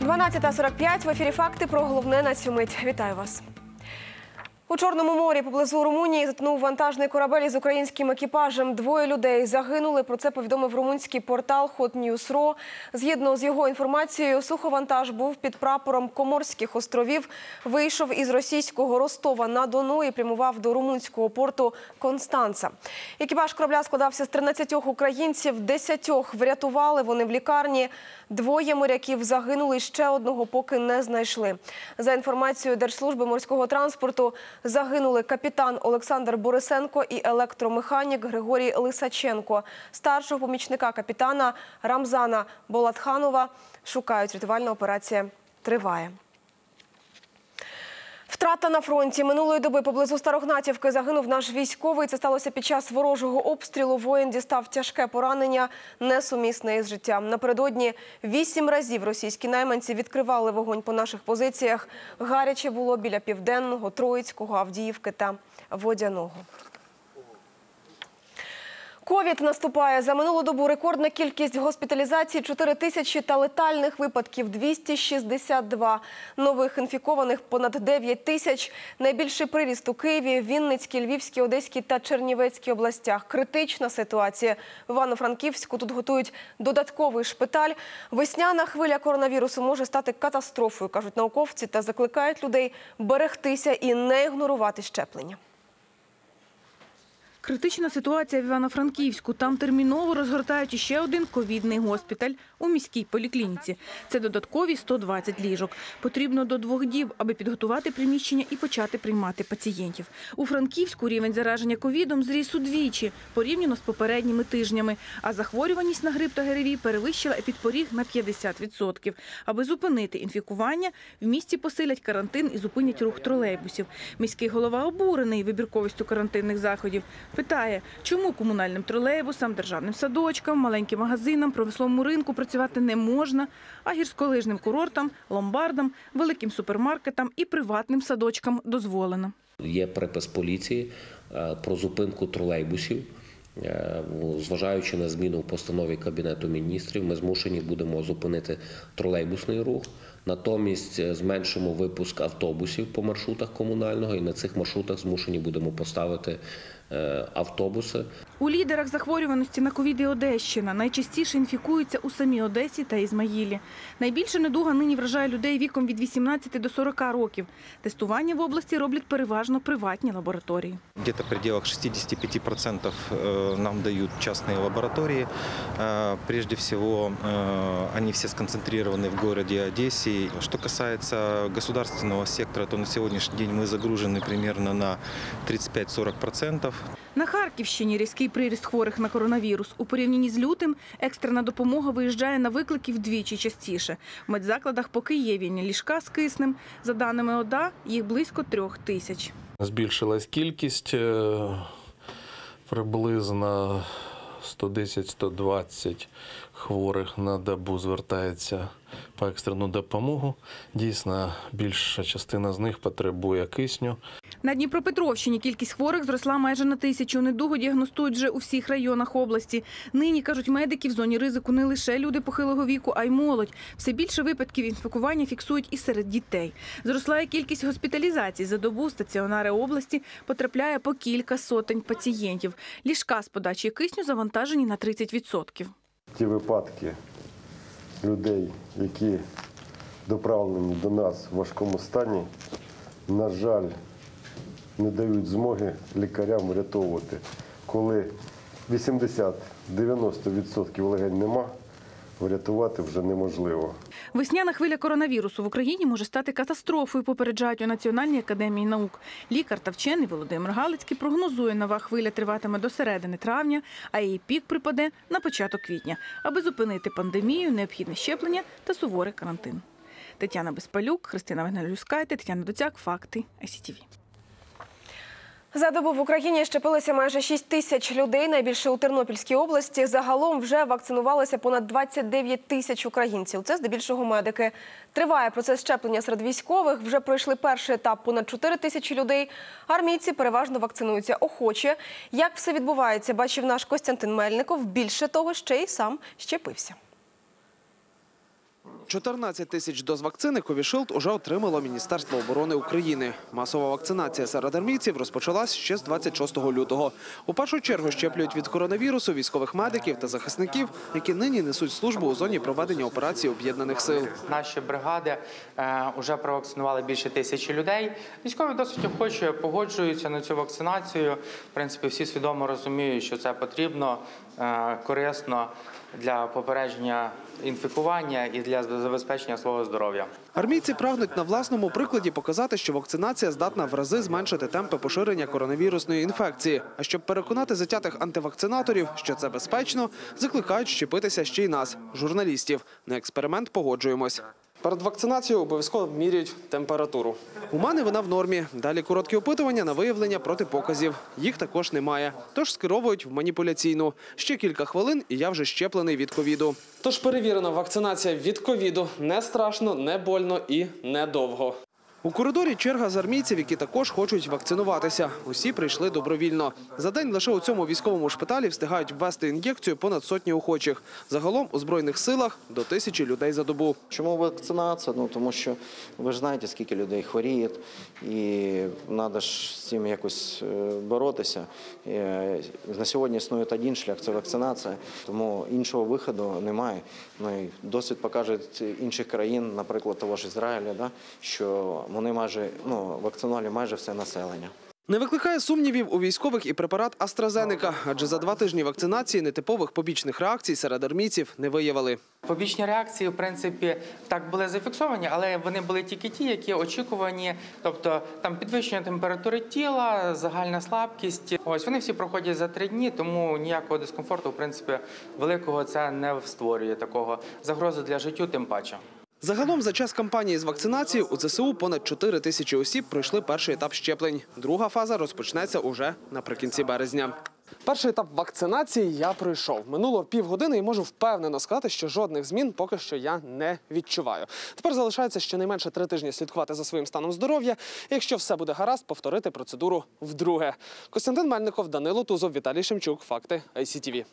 12:45 в ефірі «Факти» про головне на цю мить. Вітаю вас. У Чорному морі поблизу Румунії затонув вантажний корабель із українським екіпажем. 2 людей загинули. Про це повідомив румунський портал Hot News Ro. Згідно з його інформацією, суховантаж був під прапором Коморських островів, вийшов із російського Ростова-на-Дону і прямував до румунського порту Констанца. Екіпаж корабля складався з 13 українців, 10 врятували, вони в лікарні. 2 моряків загинули, ще 1 поки не знайшли. За інформацією Держслужби морського транспорту, загинули капітан Олександр Борисенко і електромеханік Григорій Лисаченко. Старшого помічника капітана Рамзана Болатханова шукають. Рятувальна операція триває. Втрата на фронті. Минулої доби поблизу Старогнатівки загинув наш військовий. Це сталося під час ворожого обстрілу. Воїн дістав тяжке поранення, несумісне із життям. Напередодні 8 разів російські найманці відкривали вогонь по наших позиціях. Гаряче було біля Південного, Троїцького, Авдіївки та Водяного. Ковід наступає. За минулу добу рекордна кількість госпіталізацій – 4 тисячі та летальних випадків – 262. Нових інфікованих – понад 9 тисяч. Найбільший приріст у Києві, Вінницькій, Львівській, Одеській та Чернівецькій областях. Критична ситуація. В Івано-Франківську тут готують додатковий шпиталь. Весняна хвиля коронавірусу може стати катастрофою, кажуть науковці, та закликають людей берегтися і не ігнорувати щеплення. Критична ситуація в Івано-Франківську. Там терміново розгортають ще один ковідний госпіталь у міській поліклініці. Це додаткові 120 ліжок. Потрібно до 2 діб, аби підготувати приміщення і почати приймати пацієнтів. У Франківську рівень зараження ковідом зріс удвічі, порівняно з попередніми тижнями. А захворюваність на грип та ГРВІ перевищила епідпоріг на 50%. Аби зупинити інфікування, в місті посилять карантин і зупинять рух тролейбусів. Міський голова обурений вибірковістю карантинних заходів. Питає, чому комунальним тролейбусам, державним садочкам, маленьким магазинам, промисловому ринку працювати не можна, а гірськолижним курортам, ломбардам, великим супермаркетам і приватним садочкам дозволено. Є припис поліції про зупинку тролейбусів. Зважаючи на зміну в постанові Кабінету міністрів, ми змушені будемо зупинити тролейбусний рух. Натомість зменшимо випуск автобусів по маршрутах комунального і на цих маршрутах змушені будемо поставити автобуси. У лідерах захворюваності на ковід і Одещина. Найчастіше інфікуються у самій Одесі та Ізмаїлі. Найбільше недуга нині вражає людей віком від 18 до 40 років. Тестування в області роблять переважно приватні лабораторії. Где-то в пределах 65% нам дают частные лаборатории. Прежде всего, они все сконцентрированы в городе Одессе. Что касается государственного сектора, то на сегодняшний день мы загружены примерно на 35-40%. На Харківщині різкий приріст хворих на коронавірус. У порівнянні з лютим екстрена допомога виїжджає на виклики вдвічі частіше. В медзакладах поки є вільні ліжка з киснем. За даними ОДА, їх близько 3 тисяч. Збільшилась кількість, приблизно 110-120 хворих на добу звертається по екстрену допомогу. Дійсно, більша частина з них потребує кисню. На Дніпропетровщині кількість хворих зросла майже на 1000. Недугу діагностують вже у всіх районах області. Нині, кажуть медики, в зоні ризику не лише люди похилого віку, а й молодь. Все більше випадків інфікування фіксують і серед дітей. Зросла і кількість госпіталізацій. За добу в стаціонари області потрапляє по кілька сотень пацієнтів. Ліжка з подачі кисню завантажені на 30%. Ті випадки людей, які доправлені до нас в важкому стані, на жаль, не дають змоги лікарям врятовувати. Коли 80-90% легень нема, врятувати вже неможливо. Весняна хвиля коронавірусу в Україні може стати катастрофою, попереджають у Національній академії наук. Лікар та вчений Володимир Галицький прогнозує, нова хвиля триватиме до середини травня, а її пік припаде на початок квітня. Аби зупинити пандемію, необхідне щеплення та суворий карантин. Тетяна Безпалюк, Христина Вегнель-Люскайте, Тетяна Доцяк, Факти, ICTV. За добу в Україні щепилися майже 6 тисяч людей, найбільше у Тернопільській області. Загалом вже вакцинувалися понад 29 тисяч українців. Це здебільшого медики. Триває процес щеплення серед військових. Вже пройшли перший етап – понад 4 тисячі людей. Армійці переважно вакцинуються охоче. Як все відбувається, бачив наш Костянтин Мельников. Більше того, ще й сам щепився. 14 тисяч доз вакцини Covishield уже отримало Міністерство оборони України. Масова вакцинація серед армійців розпочалась ще з 26 лютого. У першу чергу щеплюють від коронавірусу військових медиків та захисників, які нині несуть службу у зоні проведення операції Об'єднаних сил. Наші бригади вже провакцинували більше 1000 людей. Військові досить охоче погоджуються на цю вакцинацію. В принципі, всі свідомо розуміють, що це потрібно, корисно для попередження інфікування і для забезпечення свого здоров'я. Армійці прагнуть на власному прикладі показати, що вакцинація здатна в рази зменшити темпи поширення коронавірусної інфекції. А щоб переконати затятих антивакцинаторів, що це безпечно, закликають щепитися ще й нас, журналістів. На експеримент погоджуємось. Перед вакцинацією обов'язково міряють температуру. У мене вона в нормі. Далі короткі опитування на виявлення протипоказів. Їх також немає. Тож скеровують в маніпуляційну. Ще кілька хвилин і я вже щеплений від ковіду. Тож перевірена вакцинація від ковіду. Не страшно, не больно і недовго. У коридорі черга з армійців, які також хочуть вакцинуватися. Усі прийшли добровільно. За день лише у цьому військовому шпиталі встигають ввести ін'єкцію понад 100 охочих. Загалом у Збройних силах до 1000 людей за добу. Чому вакцинація? Тому що ви ж знаєте, скільки людей хворіє, і треба ж з цим якось боротися. На сьогодні існує один шлях – це вакцинація, тому іншого виходу немає. І досвід покаже інших країн, наприклад, того ж Ізраїля, що вони вакцинували майже все населення. Не викликає сумнівів у військових і препарат AstraZeneca, адже за 2 тижні вакцинації нетипових побічних реакцій серед армійців не виявили. Побічні реакції, в принципі, так були зафіксовані, але вони були тільки ті, які очікувані. Тобто там підвищення температури тіла, загальна слабкість. Ось вони всі проходять за 3 дні, тому ніякого дискомфорту, в принципі, великого це не створює такого. Загрози для життя тим паче. Загалом за час кампанії з вакцинації у ЗСУ понад 4000 осіб пройшли перший етап щеплень. Друга фаза розпочнеться уже наприкінці березня. Перший етап вакцинації я пройшов. Минуло півгодини і можу впевнено сказати, що жодних змін поки що я не відчуваю. Тепер залишається щонайменше 3 тижні слідкувати за своїм станом здоров'я. І якщо все буде гаразд, повторити процедуру вдруге. Костянтин Мельников, Данило Тузов, Віталій Шемчук. Факти ICTV.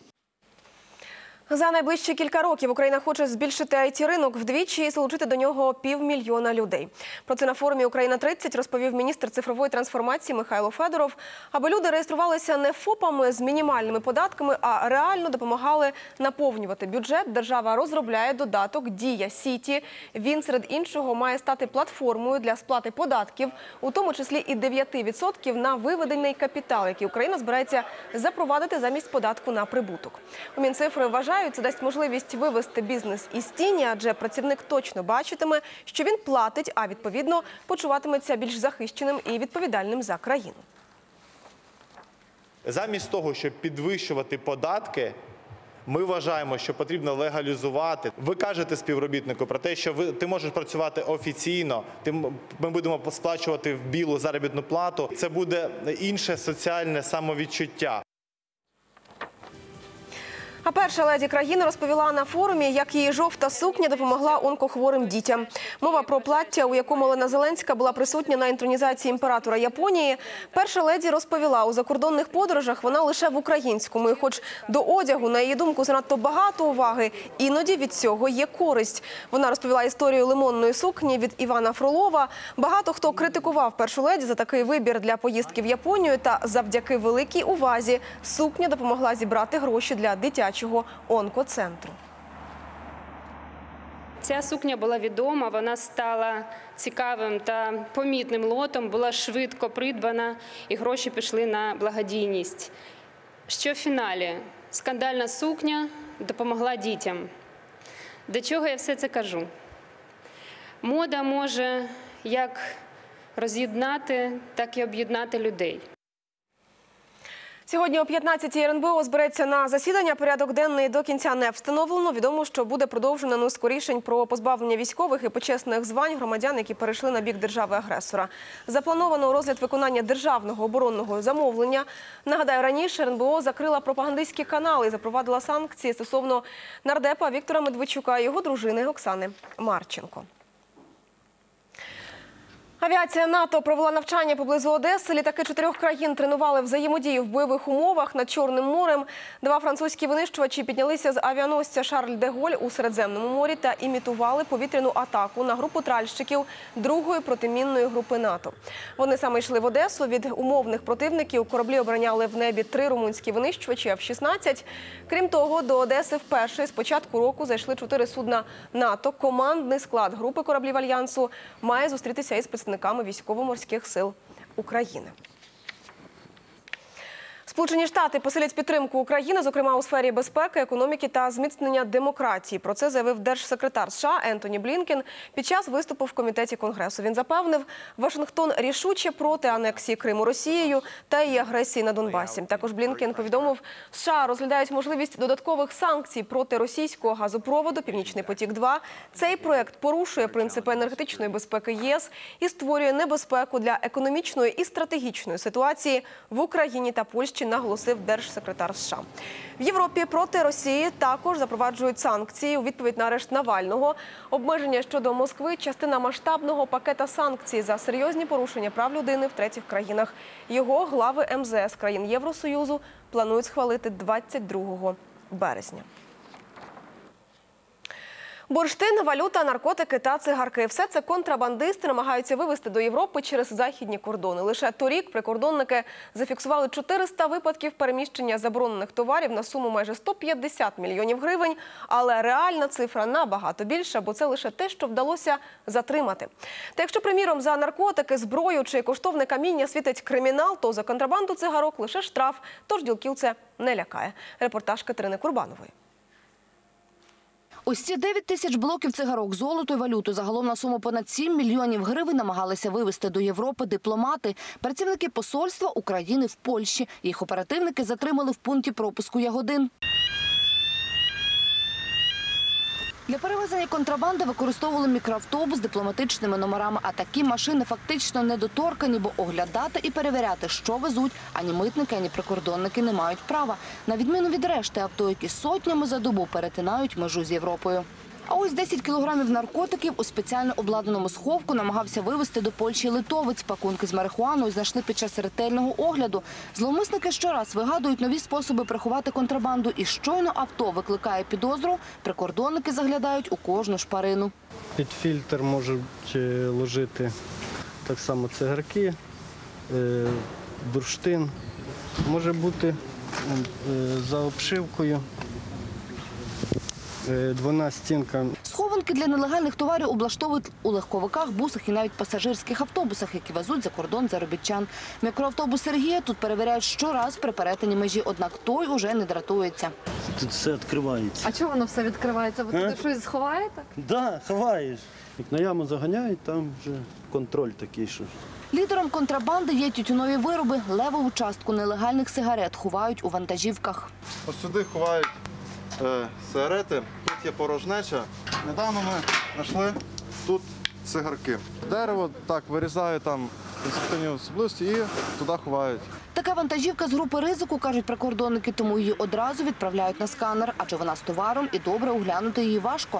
За найближчі кілька років Україна хоче збільшити IT-ринок вдвічі і залучити до нього 500 000 людей. Про це на форумі «Україна-30» розповів міністр цифрової трансформації Михайло Федоров. Аби люди реєструвалися не ФОПами з мінімальними податками, а реально допомагали наповнювати бюджет, держава розробляє додаток «Дія Сіті». Він, серед іншого, має стати платформою для сплати податків, у тому числі і 9% на виведений капітал, який Україна збирається запровадити замість податку на прибуток. У Мінцифри вважають, це дасть можливість вивести бізнес із тіні, адже працівник точно бачитиме, що він платить, а відповідно почуватиметься більш захищеним і відповідальним за країну. Замість того, щоб підвищувати податки, ми вважаємо, що потрібно легалізувати. Ви кажете співробітнику про те, що ти можеш працювати офіційно, ми будемо сплачувати в білу заробітну плату. Це буде інше соціальне самовідчуття. А перша леді країни розповіла на форумі, як її жовта сукня допомогла онкохворим дітям. Мова про плаття, у якому Олена Зеленська була присутня на інтронізації імператора Японії. Перша леді розповіла, у закордонних подорожах вона лише в українському. І хоч до одягу, на її думку, занадто багато уваги, іноді від цього є користь. Вона розповіла історію лимонної сукні від Івана Фролова. Багато хто критикував першу леді за такий вибір для поїздки в Японію. Та завдяки великій увазі сукня допомогла зібрати гроші для дитячого онкоцентру. Ця сукня була відома, вона стала цікавим та помітним лотом, була швидко придбана і гроші пішли на благодійність. Що в фіналі? Скандальна сукня допомогла дітям. До чого я все це кажу? Мода може як роз'єднати, так і об'єднати людей. Сьогодні о 15-й РНБО збереться на засідання. Порядок денний до кінця не встановлено. Відомо, що буде продовжено низку рішень про позбавлення військових і почесних звань громадян, які перейшли на бік держави-агресора. Заплановано розгляд виконання державного оборонного замовлення. Нагадаю, раніше РНБО закрила пропагандистські канали і запровадила санкції стосовно нардепа Віктора Медведчука і його дружини Оксани Марченко. Авіація НАТО провела навчання поблизу Одеси. Літаки 4 країн тренували взаємодію в бойових умовах над Чорним морем. 2 французькі винищувачі піднялися з авіаносця «Шарль де Голь» у Середземному морі та імітували повітряну атаку на групу тральщиків 2-ї протимінної групи НАТО. Вони саме йшли в Одесу. Від умовних противників кораблі обороняли в небі 3 румунські винищувачі F-16. Крім того, до Одеси вперше з початку року зайшли 4 судна НАТО. Командний склад групи кораблів Альянсу має зустрітися із представниками військово-морських сил України. Сполучені Штати посилять підтримку України, зокрема у сфері безпеки, економіки та зміцнення демократії. Про це заявив держсекретар США Ентоні Блінкен під час виступу в Комітеті Конгресу. Він запевнив, Вашингтон рішуче проти анексії Криму Росією та її агресії на Донбасі. Також Блінкен повідомив, США розглядають можливість додаткових санкцій проти російського газопроводу «Північний потік-2». Цей проект порушує принципи енергетичної безпеки ЄС і створює небезпеку для економічної і стратегічної ситуації в Україні та Польщі, наголосив держсекретар США. В Європі проти Росії також запроваджують санкції у відповідь на арешт Навального. Обмеження щодо Москви – частина масштабного пакета санкцій за серйозні порушення прав людини в третіх країнах. Його глави МЗС країн Євросоюзу планують схвалити 22 березня. Бурштин, валюта, наркотики та цигарки – все це контрабандисти намагаються вивезти до Європи через західні кордони. Лише торік прикордонники зафіксували 400 випадків переміщення заборонених товарів на суму майже 150 мільйонів гривень. Але реальна цифра набагато більша, бо це лише те, що вдалося затримати. Та якщо, приміром, за наркотики, зброю чи коштовне каміння світить кримінал, то за контрабанду цигарок лише штраф, тож ділків це не лякає. Репортаж Катерини Курбанової. Ось ці 9 тисяч блоків цигарок, золото і валюту загалом на суму понад 7 мільйонів гривень намагалися вивезти до Європи дипломати, працівники посольства України в Польщі. Їх оперативники затримали в пункті пропуску Ягодин. Для перевезення контрабанди використовували мікроавтобус з дипломатичними номерами, а такі машини фактично недоторкані, бо оглядати і перевіряти, що везуть, ані митники, ані прикордонники не мають права. На відміну від решти авто, які сотнями за добу перетинають межу з Європою. А ось 10 кілограмів наркотиків у спеціально обладнаному сховку намагався вивезти до Польщі литовець. Пакунки з марихуаною знайшли під час ретельного огляду. Зловмисники щораз вигадують нові способи приховати контрабанду. І щойно авто викликає підозру, прикордонники заглядають у кожну шпарину. Під фільтр можуть ложити так само цигарки, бурштин. Може бути за обшивкою. Двойна стінка. Схованки для нелегальних товарів облаштовують у легковиках, бусах і навіть пасажирських автобусах, які везуть за кордон заробітчан. Мікроавтобус Сергія тут перевіряють щораз при перетині межі, однак той уже не дратується. Тут все відкривається. А чого воно все відкривається? Ви тут щось сховаєте? Так, да, ховаєш. Як на яму заганяють, там вже контроль такий, що... Лідером контрабанди є тютюнові вироби. Левову частку нелегальних сигарет ховають у вантажівках. Ось сюди ховають сигарети, тут є порожнеча. Недавно ми знайшли тут цигарки. Дерево так вирізаю там конструктивні особливості і туди ховають. Така вантажівка з групи ризику, кажуть прикордонники, тому її одразу відправляють на сканер, адже вона з товаром і добре оглянути її важко.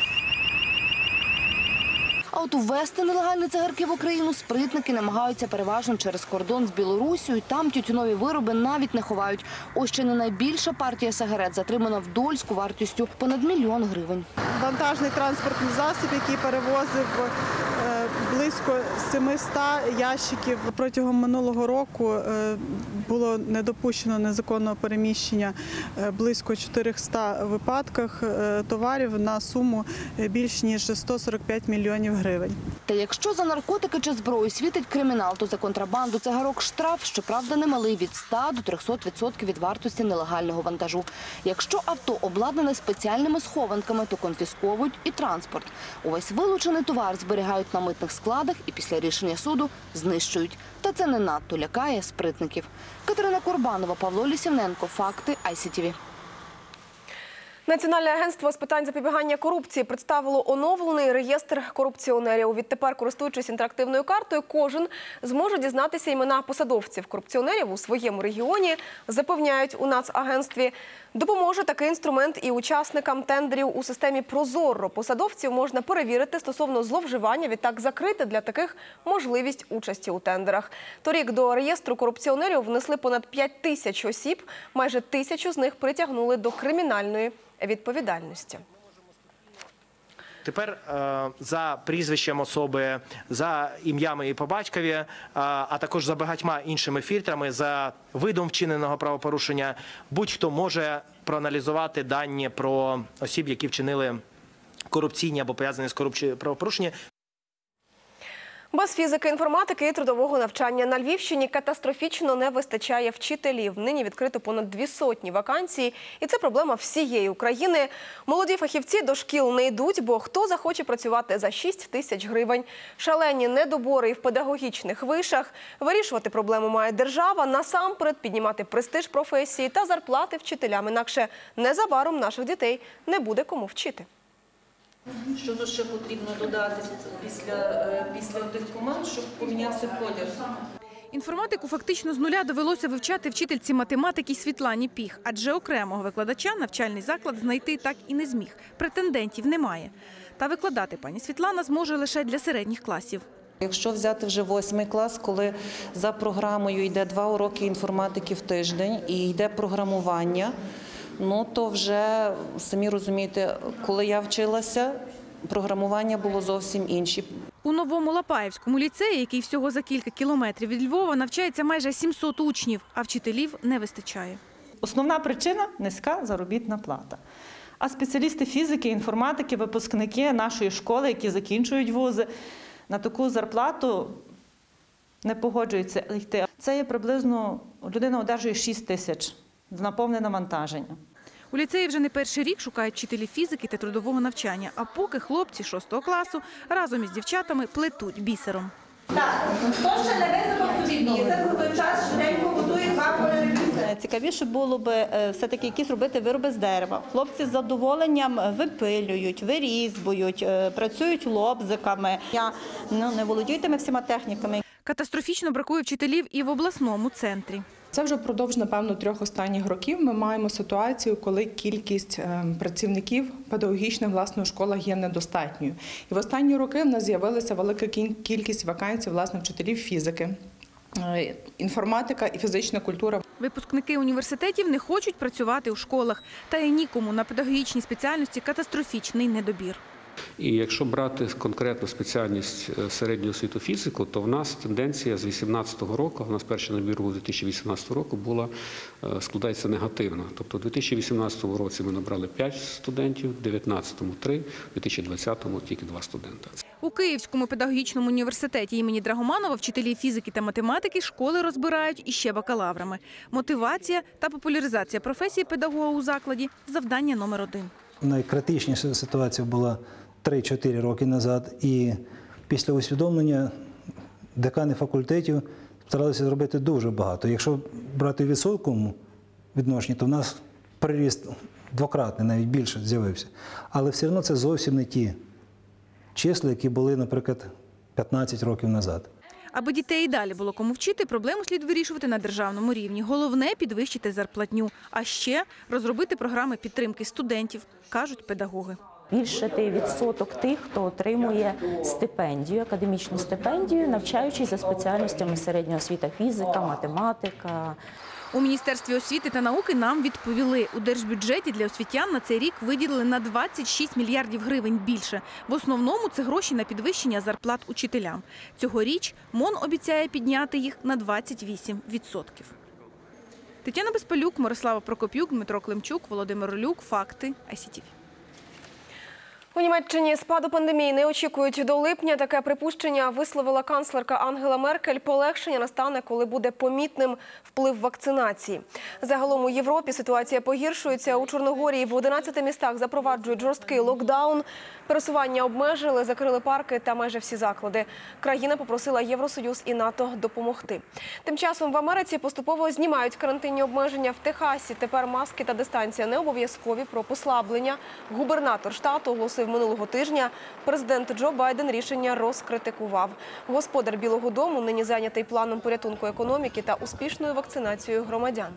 А от увезти нелегальні цигарки в Україну спритники намагаються переважно через кордон з Білорусією. Там тютюнові вироби навіть не ховають. Ось ще не найбільша партія сигарет затримана в Дольську вартістю понад 1 мільйон гривень. Вантажний транспортний засіб, який перевозив близько 700 ящиків. Протягом минулого року було не допущено незаконного переміщення близько 400 випадках товарів на суму більш ніж 145 мільйонів гривень. Та якщо за наркотики чи зброю світить кримінал, то за контрабанду цигарок штраф, щоправда, немалий – від 100 до 300% від вартості нелегального вантажу. Якщо авто обладнане спеціальними схованками, то конфісковують і транспорт. Увесь вилучений товар зберігають на митних складах і після рішення суду знищують. Та це не надто лякає спритників. Катерина Курбанова, Павло Лісівненко. Факти ICTV. Національне агентство з питань запобігання корупції представило оновлений реєстр корупціонерів. Відтепер, користуючись інтерактивною картою, кожен зможе дізнатися імена посадовців-корупціонерів у своєму регіоні, запевняють у Нацагентстві. Допоможе такий інструмент і учасникам тендерів у системі «Прозоро». Посадовців можна перевірити стосовно зловживання, відтак закрити для таких можливість участі у тендерах. Торік до реєстру корупціонерів внесли понад 5 тисяч осіб, майже 1000 з них притягнули до кримінальної відповідальності. Тепер за прізвищем особи, за ім'ями і по батькові, а також за багатьма іншими фільтрами, за видом вчиненого правопорушення, будь-хто може проаналізувати дані про осіб, які вчинили корупційні або пов'язані з корупцією правопорушення. Без фізики, інформатики і трудового навчання на Львівщині катастрофічно не вистачає вчителів. Нині відкрито понад 200 вакансій. І це проблема всієї України. Молоді фахівці до шкіл не йдуть, бо хто захоче працювати за 6 тисяч гривень. Шалені недобори і в педагогічних вишах. Вирішувати проблему має держава, насамперед піднімати престиж професії та зарплати вчителям. Інакше незабаром наших дітей не буде кому вчити. Що тут ще потрібно додати після тих команд, щоб помінявся поділ? Інформатику фактично з нуля довелося вивчати вчительці математики Світлані Піх, адже окремого викладача навчальний заклад знайти так і не зміг. Претендентів немає. Та викладати пані Світлана зможе лише для середніх класів. Якщо взяти вже 8 клас, коли за програмою йде 2 уроки інформатики в тиждень і йде програмування, то вже, самі розумієте, коли я вчилася, програмування було зовсім інше. У Новому Лапаївському ліцеї, який всього за кілька кілометрів від Львова, навчається майже 700 учнів, а вчителів не вистачає. Основна причина – низька заробітна плата. А спеціалісти фізики, інформатики, випускники нашої школи, які закінчують вузи, на таку зарплату не погоджуються йти. Це є приблизно, людина одержує 6 тисяч на повне навантаження. У ліцеї вже не перший рік шукають вчителів фізики та трудового навчання, а поки хлопці 6 класу разом із дівчатами плетуть бісером. Так, хто ще не висипав собі бісер, за той час швиденько готує 2 кольори бісера. Цікавіше було б все-таки якісь робити вироби з дерева. Хлопці з задоволенням випилюють, вирізбують, працюють лобзиками. Я не володію тими всіма техніками. Катастрофічно бракує вчителів і в обласному центрі. Це вже впродовж, напевно, 3 останніх років ми маємо ситуацію, коли кількість працівників педагогічних, власне, у школах є недостатньою. І в останні роки в нас з'явилася велика кількість вакансій, власне, вчителів фізики, інформатика і фізична культура. Випускники університетів не хочуть працювати у школах. Та й нікому на педагогічній спеціальності катастрофічний недобір. І якщо брати конкретну спеціальність середньої освіти фізику, то в нас тенденція з 2018 року, у нас перший набір у 2018 року складається негативно. Тобто у 2018 році ми набрали 5 студентів, у 2019 – 3, у 2020 – тільки 2 студента. У Київському педагогічному університеті імені Драгоманова вчителі фізики та математики школи розбирають іще бакалаврами. Мотивація та популяризація професії педагога у закладі – завдання номер 1. Найкритичніша ситуація була 3-4 роки назад, і після усвідомлення декани факультетів старалися зробити дуже багато. Якщо брати в відсотковому відношенні, то в нас приріст двократний, навіть більше з'явився. Але все одно це зовсім не ті числа, які були, наприклад, 15 років назад. Аби дітей і далі було кому вчити, проблему слід вирішувати на державному рівні. Головне – підвищити зарплатню, а ще розробити програми підтримки студентів, кажуть педагоги. Збільшити відсоток тих, хто отримує стипендію, академічну стипендію, навчаючись за спеціальностями середня освіта, фізика, математика. У Міністерстві освіти та науки нам відповіли, у держбюджеті для освітян на цей рік виділили на 26 мільярдів гривень більше. В основному це гроші на підвищення зарплат учителям. Цьогоріч МОН обіцяє підняти їх на 28%. Тетяна Безпалюк, Мирослава Прокоп'юк, Дмитро Климчук, Володимир Олюк. Факти АСІТІВІ. У Німеччині спаду пандемії не очікують до липня. Таке припущення висловила канцлерка Ангела Меркель. Полегшення настане, коли буде помітним вплив вакцинації. Загалом у Європі ситуація погіршується. У Чорногорії в 11 містах запроваджують жорсткий локдаун. Пересування обмежили, закрили парки та майже всі заклади. Країна попросила Євросоюз і НАТО допомогти. Тим часом в Америці поступово знімають карантинні обмеження. В Техасі тепер маски та дистанція не обов'язкові. Про послаблення губернатор штату оголосив минулого тижня. Президент Джо Байден рішення розкритикував. Господар Білого дому нині зайнятий планом порятунку економіки та успішною вакцинацією громадян.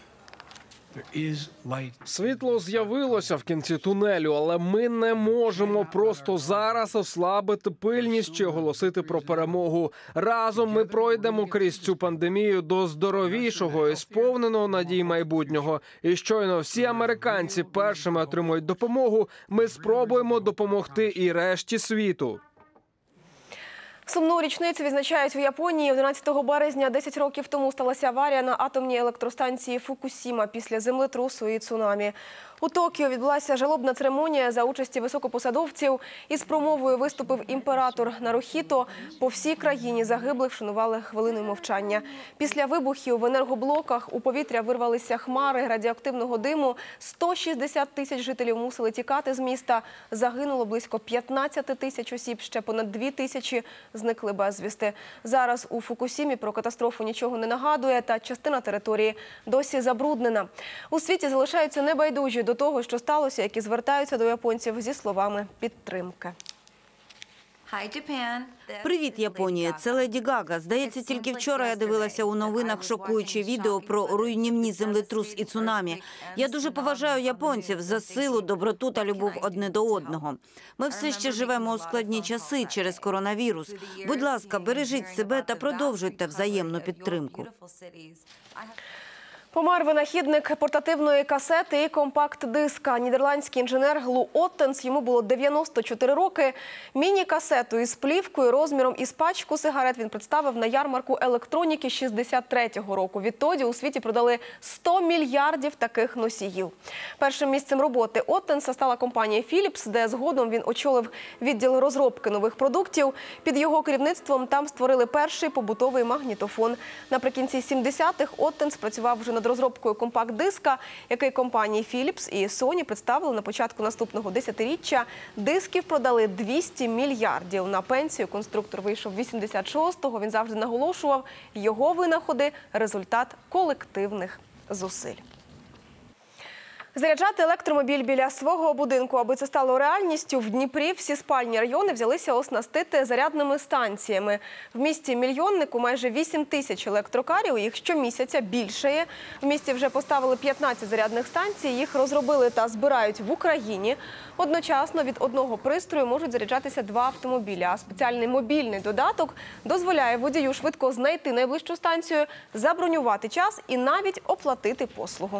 Світло з'явилося в кінці тунелю, але ми не можемо просто зараз ослабити пильність чи оголосити про перемогу. Разом ми пройдемо крізь цю пандемію до здоровішого і сповненого надій майбутнього. І щойно всі американці першими отримують допомогу, ми спробуємо допомогти і решті світу. Сумну річницю відзначають у Японії. 11 березня 10 років тому сталася аварія на атомній електростанції Фукусіма після землетрусу і цунамі. У Токіо відбулася жалобна церемонія за участі високопосадовців. Із промовою виступив імператор Нарухіто. По всій країні загиблих вшанували хвилиною мовчання. Після вибухів в енергоблоках у повітря вирвалися хмари радіоактивного диму. 160 тисяч жителів мусили тікати з міста. Загинуло близько 15 тисяч осіб, ще понад 2 тисячі зникли безвісти. Зараз у Фукусімі про катастрофу нічого не нагадує, та частина території досі забруднена. У світі залишаються небайдужі до того, що сталося, які звертаються до японців зі словами підтримки. Привіт, Японія. Це Леді Гага. Здається, тільки вчора я дивилася у новинах шокуюче відео про руйнівні землетрус і цунамі. Я дуже поважаю японців за силу, доброту та любов одне до одного. Ми все ще живемо у складні часи через коронавірус. Будь ласка, бережіть себе та продовжуйте взаємну підтримку. Помер винахідник портативної касети і компакт-диска. Нідерландський інженер Глу Оттенс, йому було 94 роки. Міні-касету із плівкою розміром із пачку сигарет він представив на ярмарку електроніки 63-го року. Відтоді у світі продали 100 мільярдів таких носіїв. Першим місцем роботи Оттенса стала компанія Philips, де згодом він очолив відділ розробки нових продуктів. Під його керівництвом там створили перший побутовий магнітофон. Наприкінці 70-х Оттенс працював вже над розробкою компакт-диска, який компанії Philips і Sony представили на початку наступного десятиріччя. Дисків продали 200 мільярдів. На пенсію конструктор вийшов 86-го. Він завжди наголошував, його винаходи – результат колективних зусиль. Заряджати електромобіль біля свого будинку, аби це стало реальністю, в Дніпрі всі спальні райони взялися оснастити зарядними станціями. В місті-мільйоннику майже 8 тисяч електрокарів, їх щомісяця більшає. В місті вже поставили 15 зарядних станцій, їх розробили та збирають в Україні. Одночасно від одного пристрою можуть заряджатися 2 автомобілі, а спеціальний мобільний додаток дозволяє водію швидко знайти найближчу станцію, забронювати час і навіть оплатити послугу.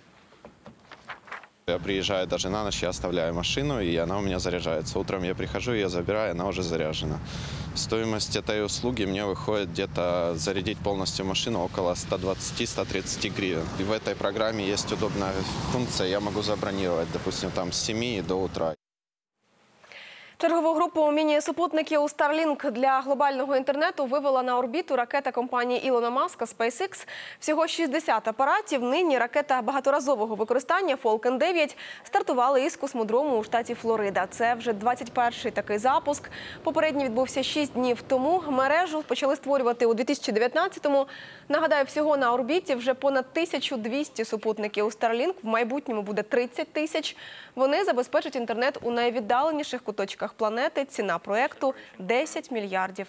Я приезжаю даже на ночь, я оставляю машину, и она у меня заряжается. Утром я прихожу, ее забираю, она уже заряжена. Стоимость этой услуги мне выходит где-то зарядить полностью машину около 120-130 гривен. И в этой программе есть удобная функция, я могу забронировать, допустим, там с 7 до утра. Чергову групу міні-супутників Starlink для глобального інтернету вивела на орбіту ракета компанії Ілона Маска SpaceX. Всього 60 апаратів. Нині ракета багаторазового використання Falcon 9 стартували із космодрому у штаті Флорида. Це вже 21-й такий запуск. Попередній відбувся 6 днів тому. Мережу почали створювати у 2019-му. Нагадаю, всього на орбіті вже понад 1200 супутників. Starlink в майбутньому буде 30 тисяч. Вони забезпечать інтернет у найвіддаленіших куточках планети. Ціна проєкту – $10 мільярдів.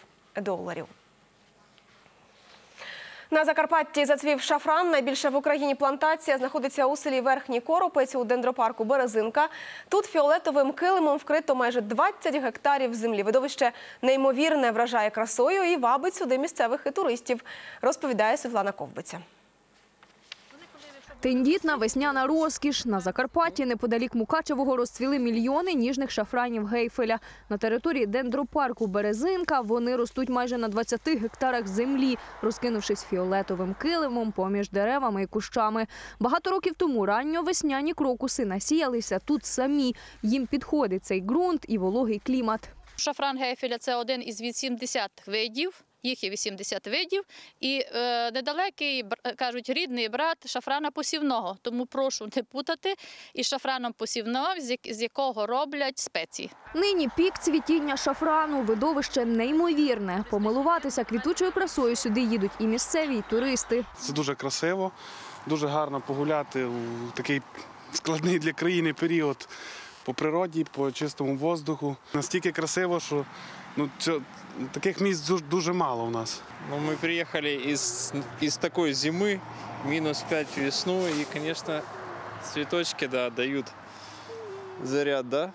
На Закарпатті зацвів шафран. Найбільша в Україні плантація знаходиться у селі Верхній Коропець у дендропарку Березинка. Тут фіолетовим килимом вкрито майже 20 гектарів землі. Видовище неймовірне, вражає красою і вабить сюди місцевих і туристів, розповідає Світлана Ковбиця. Тендітна весняна розкіш. На Закарпатті неподалік Мукачевого розцвіли мільйони ніжних шафранів гейфеля. На території дендропарку «Березинка» вони ростуть майже на 20 гектарах землі, розкинувшись фіолетовим килимом поміж деревами і кущами. Багато років тому ранньовесняні крокуси насіялися тут самі. Їм підходить цей ґрунт і вологий клімат. Шафран гейфеля – це один із 80 видів. Їх є 80 видів. І недалекий, кажуть, рідний брат шафрана посівного. Тому прошу не путати із шафраном посівного, з якого роблять спеції. Нині пік цвітіння шафрану – видовище неймовірне. Помилуватися квітучою красою сюди їдуть і місцеві, і туристи. Це дуже красиво, дуже гарно погуляти у такий складний для країни період по природі, по чистому воздуху. Настільки красиво, що таких місць дуже мало у нас. Мы приехали из такой зимы, -5 весну, и, конечно, цветочки, да, дают заряд, да,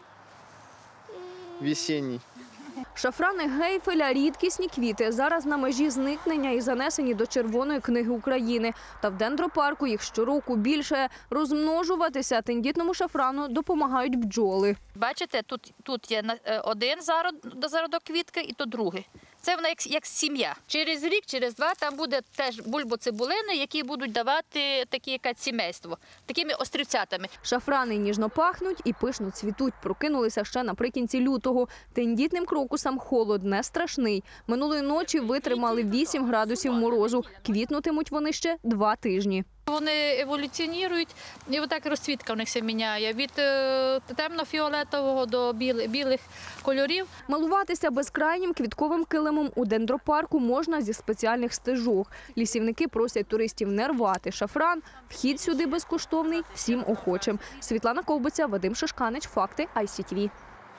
весенний. Шафрани гейфеля – рідкісні квіти. Зараз на межі зникнення і занесені до Червоної книги України. Та в дендропарку їх щороку більше. Розмножуватися тендітному шафрану допомагають бджоли. Бачите, тут є один зародок квітки і то другий. Це вона як сім'я. Через рік, через два там буде теж бульбоцибулини, які будуть давати таке сімейство, такими острівцятами. Шафрани ніжно пахнуть і пишно цвітуть. Прокинулися ще наприкінці лютого. Тендітним крокусам холод не страшний. Минулої ночі витримали 8 градусів морозу. Квітнутимуть вони ще 2 тижні. Вони еволюціонують, і отак розцвітка в них се міняє. Від темно-фіолетового до білих кольорів. Милуватися безкрайнім квітковим килимом у дендропарку можна зі спеціальних стежок. Лісівники просять туристів не рвати шафран. Вхід сюди безкоштовний всім охочим. Світлана Ковбиця, Вадим Шишканич, Факти ICTV.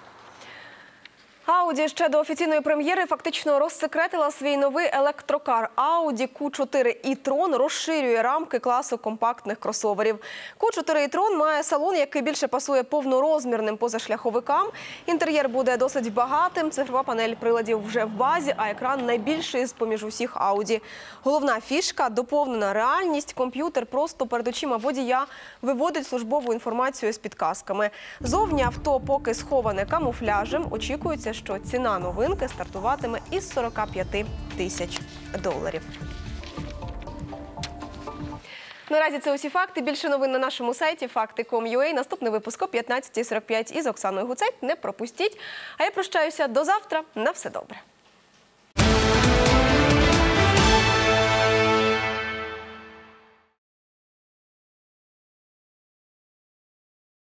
Audi ще до офіційної прем'єри фактично розсекретила свій новий електрокар. Audi Q4 e-tron розширює рамки класу компактних кросоверів. Q4 e-tron має салон, який більше пасує повнорозмірним позашляховикам. Інтер'єр буде досить багатим, цифрова панель приладів вже в базі, а екран найбільший з-поміж усіх Audi. Головна фішка – доповнена реальність. Комп'ютер просто перед очима водія виводить службову інформацію з підказками. Зовні авто поки сховане камуфляжем. Очікується, що ціна новинки стартуватиме із $45 тисяч. Наразі це усі факти. Більше новин на нашому сайті fakti.com.ua. Наступний випуск о 15:45 із Оксаною Гуцайт. Не пропустіть. А я прощаюся до завтра. На все добре.